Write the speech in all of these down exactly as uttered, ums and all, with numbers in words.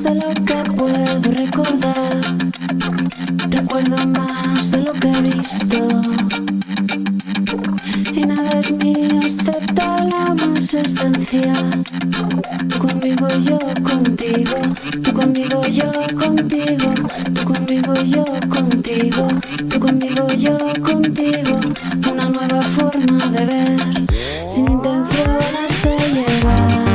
de lo que puedo recordar. Recuerdo más de lo que he visto. Y nada es mío excepto la más esencial. Tú conmigo, yo contigo. Tú conmigo, yo contigo. Tú conmigo, yo contigo. Tú conmigo, yo contigo. Una nueva forma de ver, sin intenciones de llegar.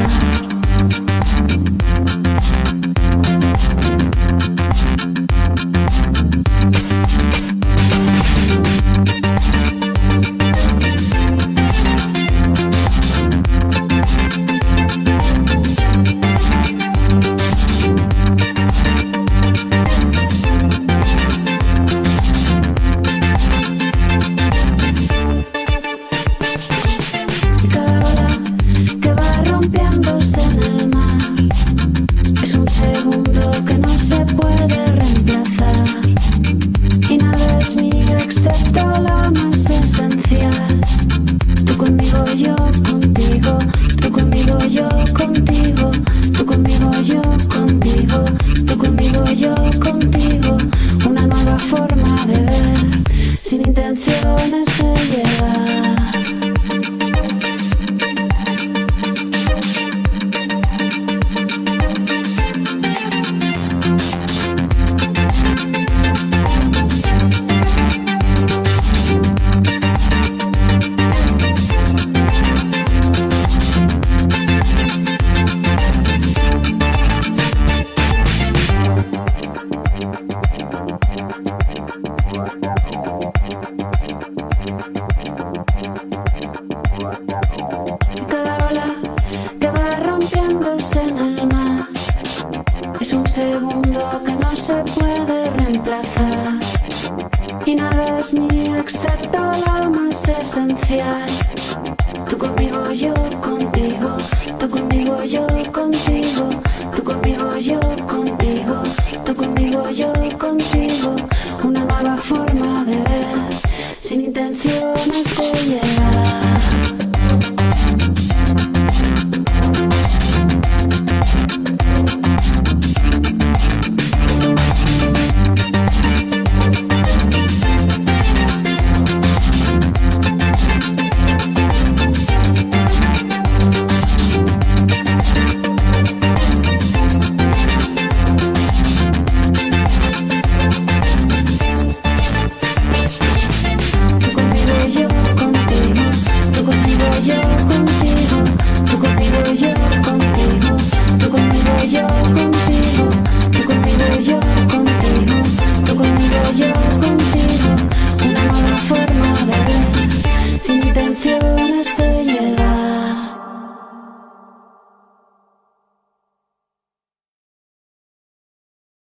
Tú conmigo, yo contigo. Tú conmigo, yo